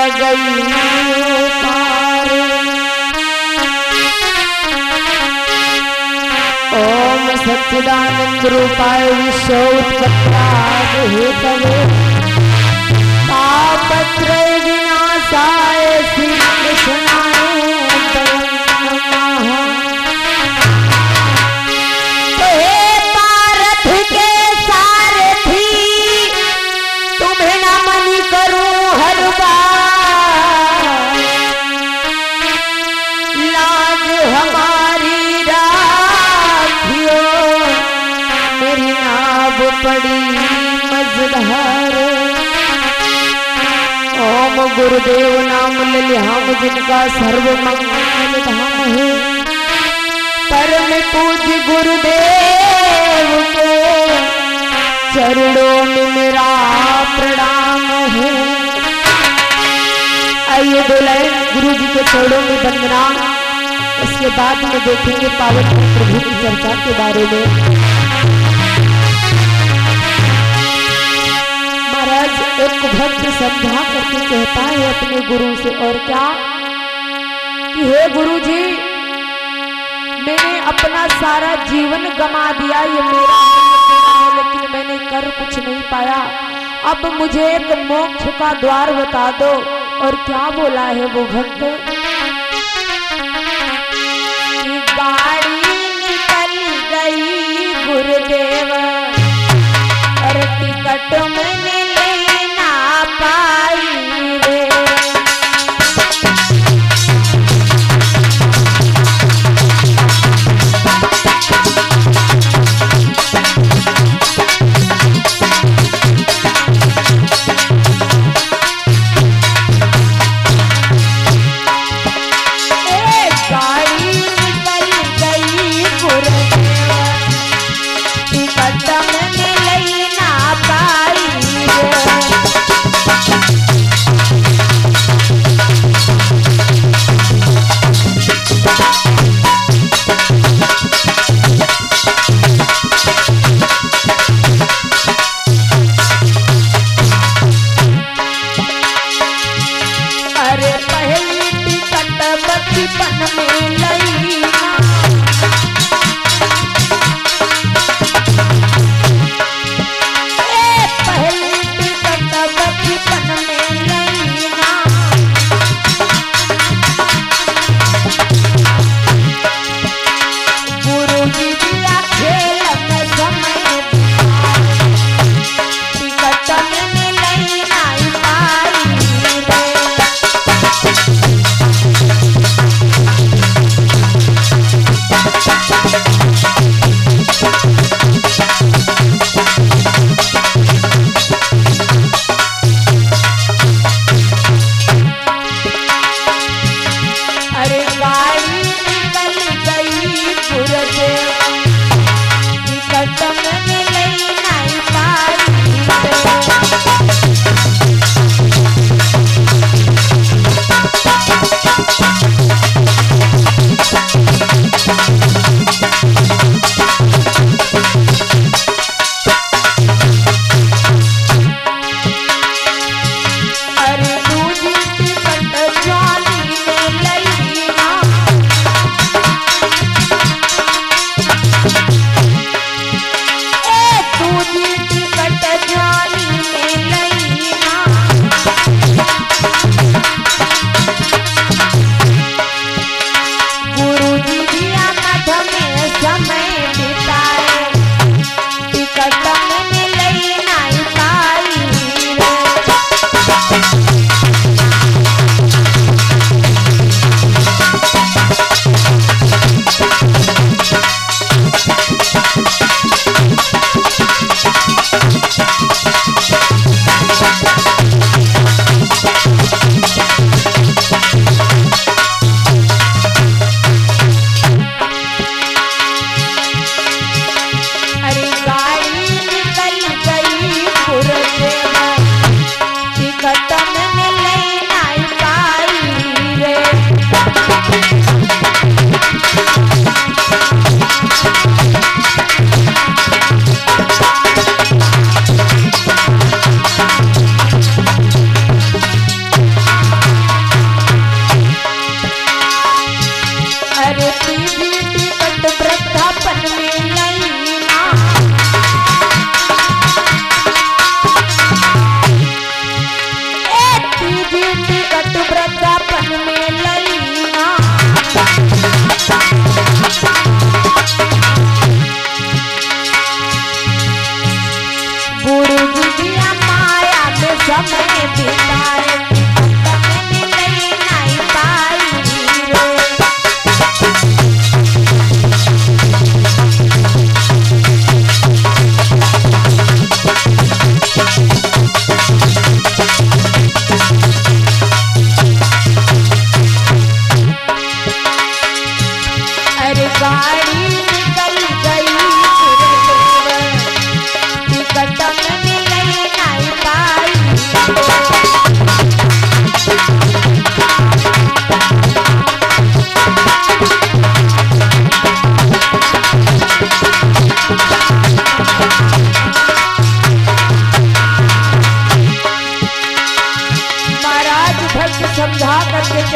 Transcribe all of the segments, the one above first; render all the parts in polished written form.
गई पार। ओम सच्चिदानंद रूपाय विश्वोत्पत्त्यादि हेतवे तापत्रय विनाशाय श्री कृष्णाय नमः। तो हे पार्थ के सारथी तुम्हें नमन करूं हर बार, लाज हमारी राखियो मेरी नाव पड़ी मझधार। ओम गुरुदेव नाम ललिहाम जिनका सर्व मंगल धाम है, परम पूज्य गुरुदेव के चरणों में मेरा प्रणाम है। आइए दो लाइन गुरु जी के चरणों में वंदना, इसके बाद में देखेंगे पावन प्रभु की चर्चा के बारे में। महाराज एक भक्त समझा करके कहता है अपने गुरु से, और क्या कि हे गुरु जी मैंने अपना सारा जीवन गमा दिया, ये मेरा है लेकिन मैंने कर कुछ नहीं पाया, अब मुझे एक मोक्ष का द्वार बता दो। और क्या बोला है वो भक्त कि गाड़ी निकल गई गुरुदेव और टिकट मैंने लेना पाई रे।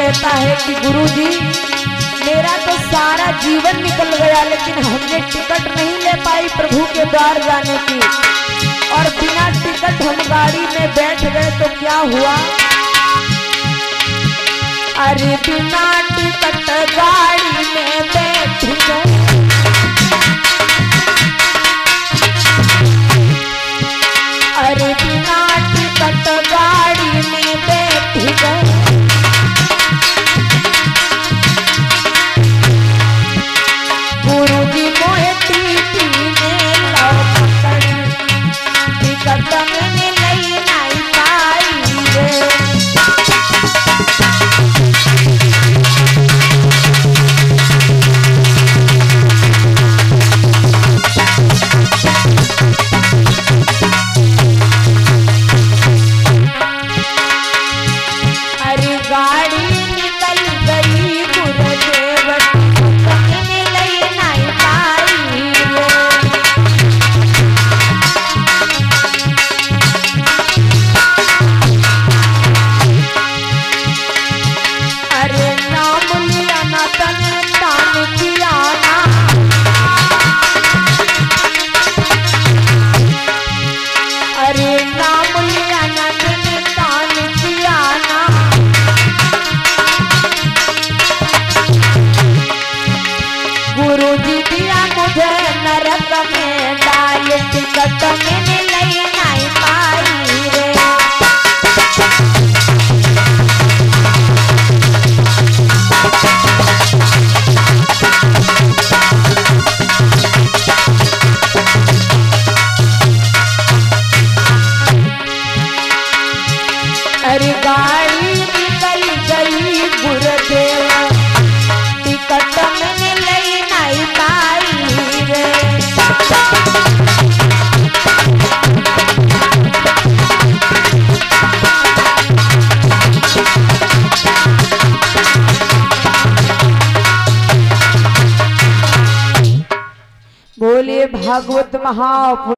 कहता है कि गुरुजी मेरा तो सारा जीवन निकल गया, लेकिन हमने टिकट नहीं ले पाई प्रभु के द्वार जाने की, और बिना टिकट हम गाड़ी में बैठ गए तो क्या हुआ? अरे बिना टिकट गाड़ी में बैठ गए, अरे बिना टिकट गाड़ी में बैठ गए, गुरुजी मोहे टीटी ने लौ पकड़ी, टिकट मैंने नहीं पाई रे। टिकट मैंने नहीं पाई रे। अरे गाड़ी निकल गई गुरुदेव, टिकट मैंने नहीं पाई रे। बोलिए भागवत महापुरुष।